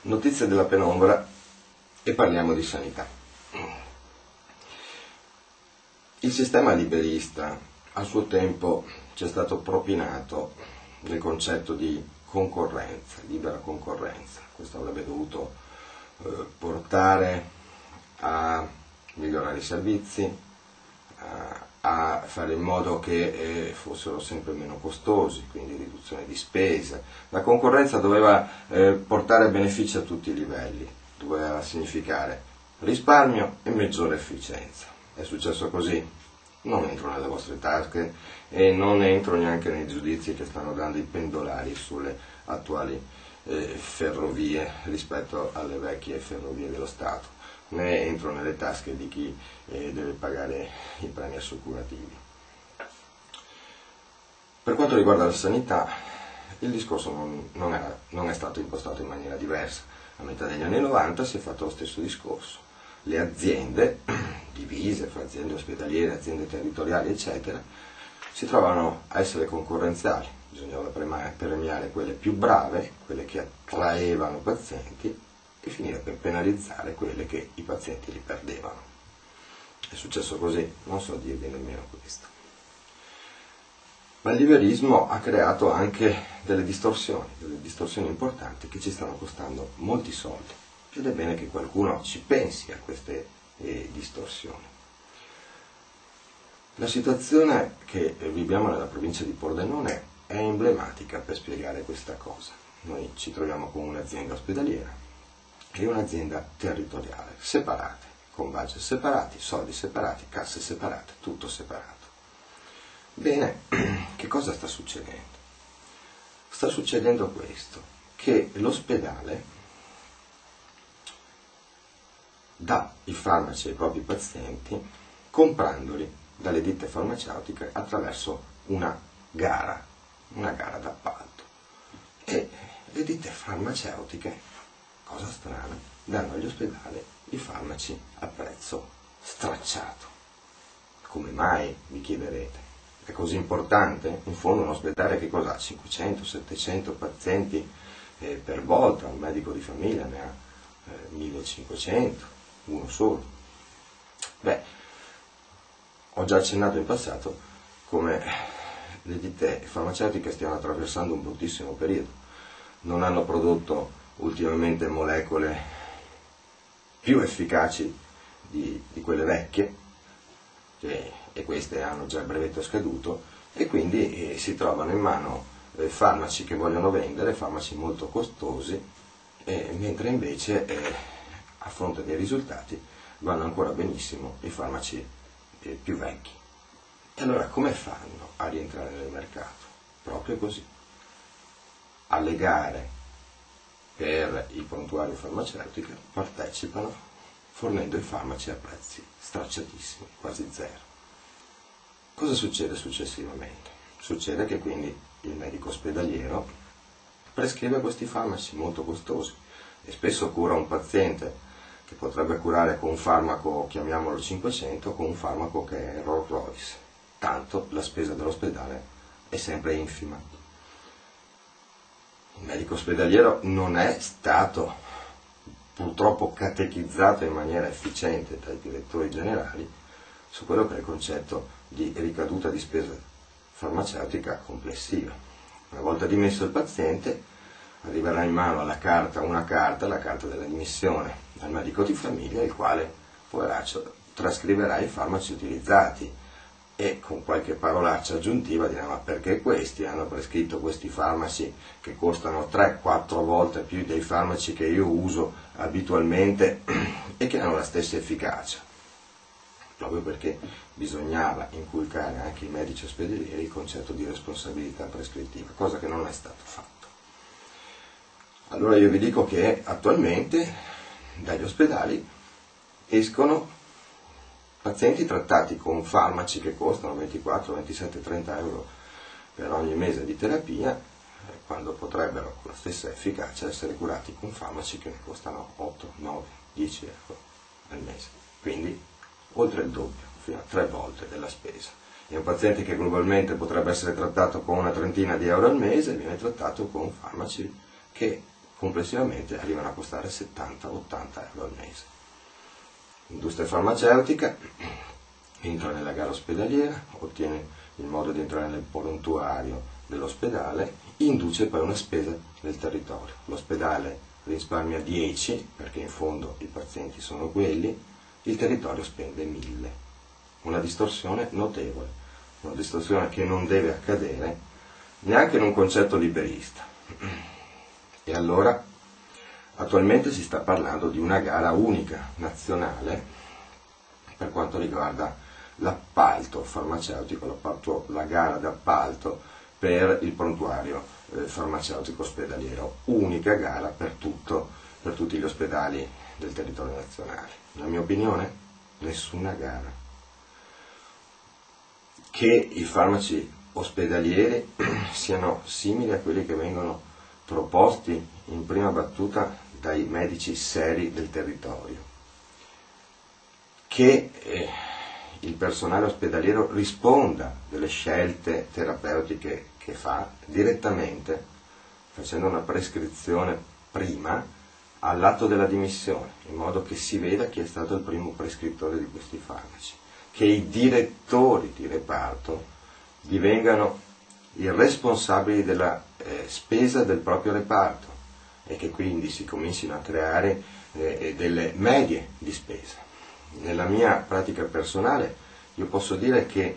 notizie della penombra e parliamo di sanità. Il sistema liberista a suo tempo ci è stato propinato nel concetto di concorrenza, libera concorrenza. Questo avrebbe dovuto portare a migliorare i servizi, a fare in modo che fossero sempre meno costosi, quindi riduzione di spese. La concorrenza doveva portare benefici a tutti i livelli, doveva significare risparmio e maggiore efficienza. È successo così? Non entro nelle vostre tasche e non entro neanche nei giudizi che stanno dando i pendolari sulle attuali ferrovie rispetto alle vecchie ferrovie dello Stato, né entro nelle tasche di chi deve pagare i premi assicurativi. Per quanto riguarda la sanità, il discorso non è stato impostato in maniera diversa. A metà degli anni 90 si è fatto lo stesso discorso. Le aziende, divise fra aziende ospedaliere, aziende territoriali, eccetera, si trovano a essere concorrenziali. Bisognava premiare quelle più brave, quelle che attraevano pazienti, e finire per penalizzare quelle che i pazienti li perdevano. È successo così, non so dirvi nemmeno questo. Ma il liberismo ha creato anche delle distorsioni importanti che ci stanno costando molti soldi. Ed è bene che qualcuno ci pensi a queste distorsioni. La situazione che viviamo nella provincia di Pordenone è emblematica per spiegare questa cosa. Noi ci troviamo con un'azienda ospedaliera e un'azienda territoriale, separate, con budget separati, soldi separati, casse separate, tutto separato. Bene, che cosa sta succedendo? Sta succedendo questo, che l'ospedale dà i farmaci ai propri pazienti comprandoli dalle ditte farmaceutiche attraverso una gara d'appalto. E le ditte farmaceutiche, cosa strana, danno agli ospedali i farmaci a prezzo stracciato. Come mai, vi chiederete? È così importante? In fondo un ospedale che cosa ha? 500-700 pazienti per volta, un medico di famiglia ne ha 1500, uno solo. Beh, ho già accennato in passato come le ditte farmaceutiche stiano attraversando un bruttissimo periodo. Non hanno prodotto ultimamente molecole più efficaci di quelle vecchie, e queste hanno già il brevetto scaduto, e quindi si trovano in mano farmaci che vogliono vendere, farmaci molto costosi, mentre invece a fronte dei risultati vanno ancora benissimo i farmaci più vecchi. E allora come fanno a rientrare nel mercato? Proprio così. Alle gare per i prontuari farmaceutici partecipano fornendo i farmaci a prezzi stracciatissimi, quasi zero. Cosa succede successivamente? Succede che quindi il medico ospedaliero prescrive questi farmaci molto costosi e spesso cura un paziente che potrebbe curare con un farmaco, chiamiamolo 500, con un farmaco che è Rolls Royce. Tanto la spesa dell'ospedale è sempre infima. Il medico ospedaliero non è stato purtroppo catechizzato in maniera efficiente dai direttori generali su quello che è il concetto di ricaduta di spesa farmaceutica complessiva. Una volta dimesso il paziente, arriverà in mano la carta dell'admissione al medico di famiglia, il quale, poveraccio, trascriverà i farmaci utilizzati e con qualche parolaccia aggiuntiva dirà: ma perché questi hanno prescritto questi farmaci che costano 3-4 volte più dei farmaci che io uso abitualmente e che hanno la stessa efficacia? Proprio perché bisognava inculcare anche ai medici ospedalieri il concetto di responsabilità prescrittiva, cosa che non è stato fatto. Allora io vi dico che attualmente dagli ospedali escono pazienti trattati con farmaci che costano 24, 27, 30 euro per ogni mese di terapia, quando potrebbero con la stessa efficacia essere curati con farmaci che ne costano 8, 9, 10 euro al mese. Quindi oltre il doppio, fino a 3 volte della spesa. E un paziente che globalmente potrebbe essere trattato con una trentina di euro al mese viene trattato con farmaci che complessivamente arrivano a costare 70-80 euro al mese. L'industria farmaceutica entra nella gara ospedaliera, ottiene il modo di entrare nel prontuario dell'ospedale, induce poi una spesa del territorio. L'ospedale risparmia 10, perché in fondo i pazienti sono quelli, il territorio spende 1000. Una distorsione notevole, una distorsione che non deve accadere neanche in un concetto liberista. E allora, attualmente si sta parlando di una gara unica, nazionale, per quanto riguarda l'appalto farmaceutico, la gara d'appalto per il prontuario farmaceutico ospedaliero, unica gara per tutti gli ospedali del territorio nazionale. La mia opinione? Nessuna gara. Che i farmaci ospedalieri siano simili a quelli che vengono proposti in prima battuta dai medici seri del territorio, che il personale ospedaliero risponda delle scelte terapeutiche che fa direttamente, facendo una prescrizione prima all'atto della dimissione, in modo che si veda chi è stato il primo prescrittore di questi farmaci, che i direttori di reparto divengano i responsabili della spesa del proprio reparto e che quindi si comincino a creare delle medie di spesa. Nella mia pratica personale io posso dire che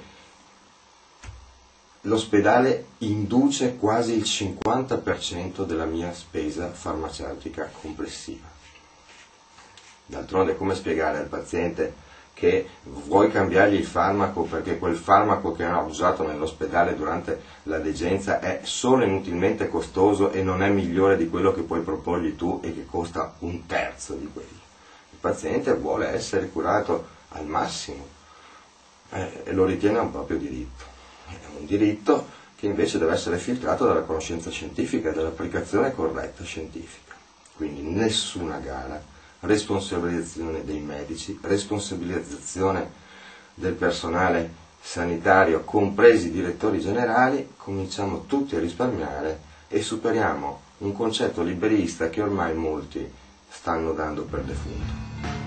l'ospedale induce quasi il 50% della mia spesa farmaceutica complessiva. D'altronde, come spiegare al paziente che vuoi cambiargli il farmaco perché quel farmaco che ha usato nell'ospedale durante la degenza è solo inutilmente costoso e non è migliore di quello che puoi proporgli tu e che costa 1/3 di quello? Il paziente vuole essere curato al massimo e lo ritiene un proprio diritto. È un diritto che invece deve essere filtrato dalla conoscenza scientifica e dall'applicazione corretta scientifica. Quindi nessuna gara, responsabilizzazione dei medici, responsabilizzazione del personale sanitario, compresi i direttori generali, cominciamo tutti a risparmiare e superiamo un concetto liberista che ormai molti stanno dando per defunto.